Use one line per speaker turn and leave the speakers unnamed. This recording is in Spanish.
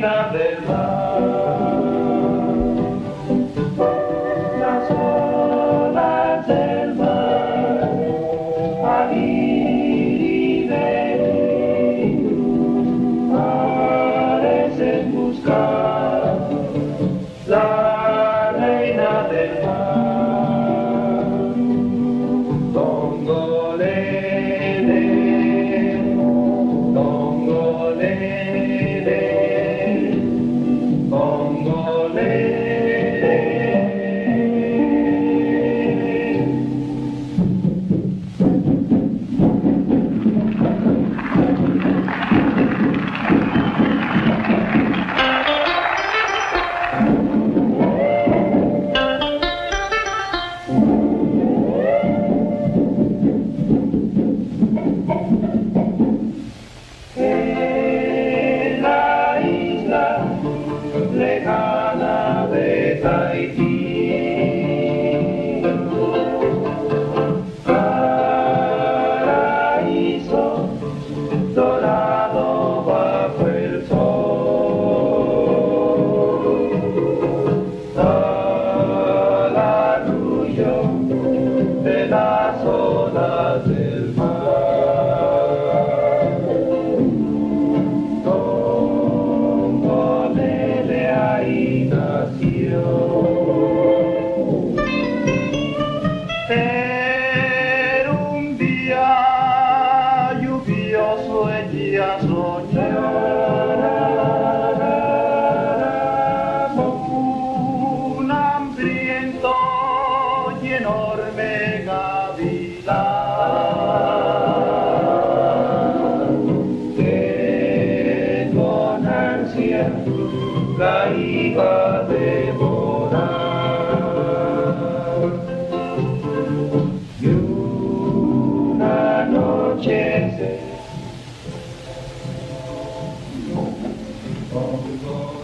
reina del mar. Las olas del mar al ir y venir parecen buscar la reina del mar. Tongolele, tongolele, tongolele. En la isla lejana de Tahití, paraíso dorado bajo el sol, al arrullo de las olas del mar. Tongolele ahí nació. Era un día lluvioso, ella soñó un hambriento y enorme gavilán que con ansia la iba a devorar. Y una noche